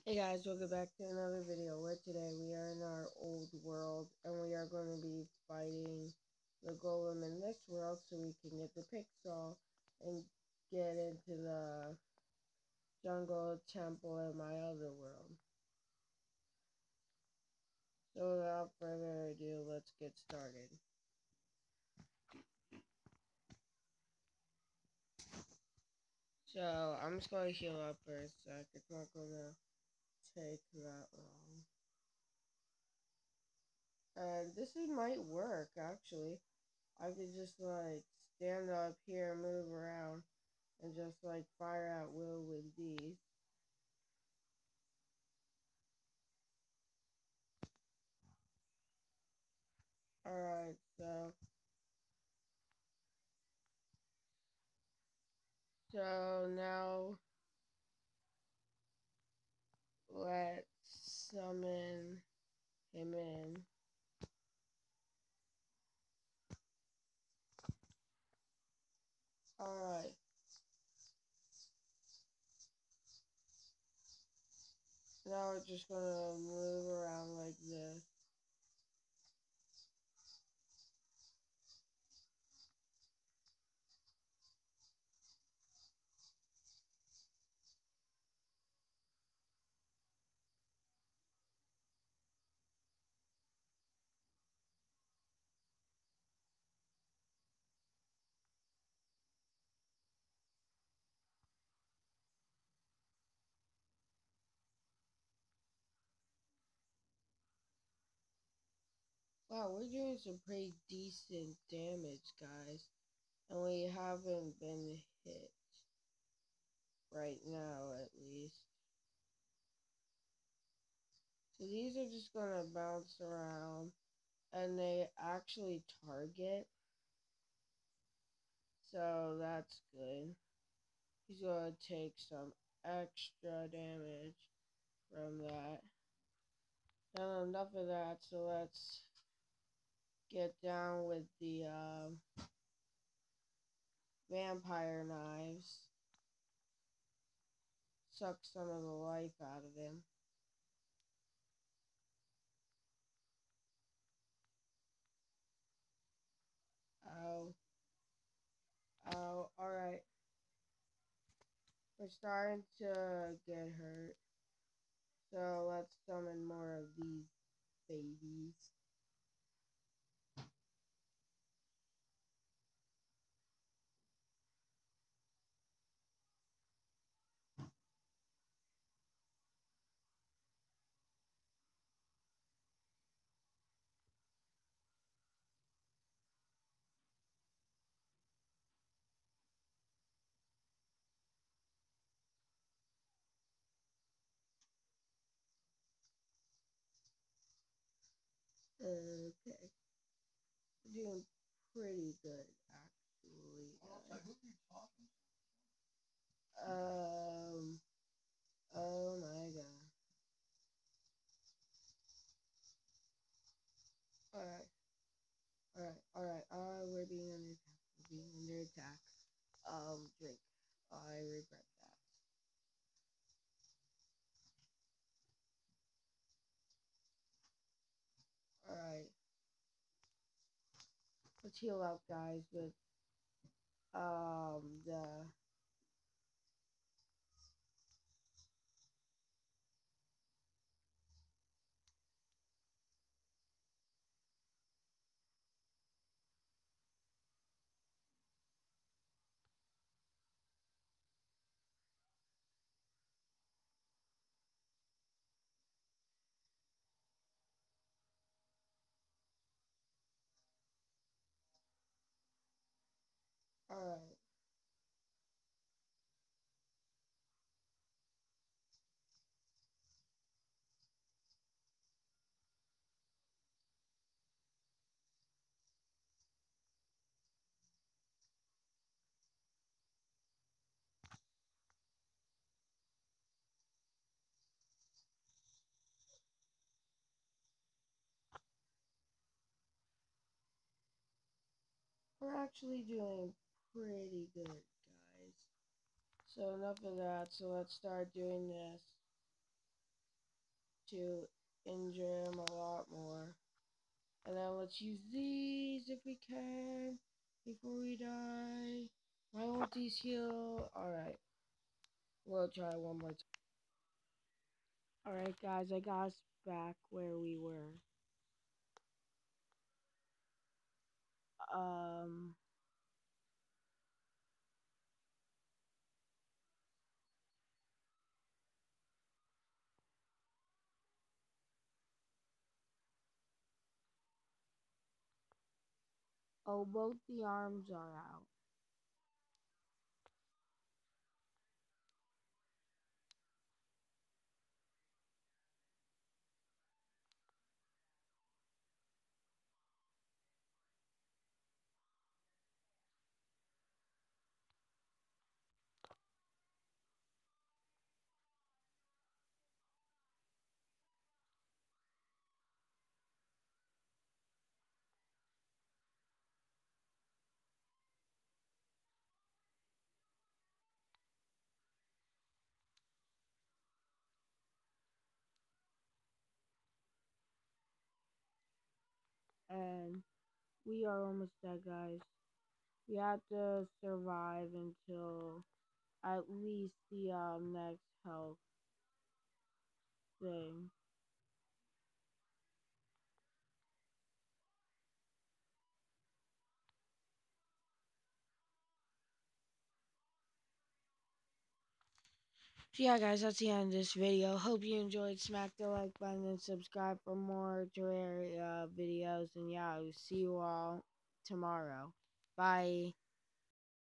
Hey guys, welcome back to another video where today we are in our old world and we are going to be fighting the golem in this world so we can get the pixel and get into the jungle temple in my other world. So without further ado, let's get started. So I'm just going to heal up for a sec. It's not going to take that long. And might work actually. I could just like stand up here, move around, and just like fire at will with these. Alright, so now let's summon him in. Alright, now we're just gonna move around like this. Wow, we're doing some pretty decent damage, guys. And we haven't been hit. Right now, at least. So these are just gonna bounce around. And they actually target. So that's good. He's gonna take some extra damage from that. Now enough of that, so let's get down with the vampire knives. Suck some of the life out of him. Ow. Ow. Alright. We're starting to get hurt. So let's summon more of these babies. Okay. We're doing pretty good, actually. Um, oh my god. Alright, we're being under attack. We're being under attack. Drink. I regret that. Alright, let's heal up, guys, with, the... Alright. We're actually doing pretty good, guys. So enough of that, so let's start doing this. to injure him a lot more. And then let's use these if we can before we die. My ulti's heal. Alright. We'll try one more time. Alright guys, I got us back where we were. Um oh, both the arms are out. And we are almost dead, guys. We have to survive until at least the next health thing. So yeah, guys, that's the end of this video. Hope you enjoyed. Smack the like button and subscribe for more Terraria videos. And yeah, I'll see you all tomorrow. Bye.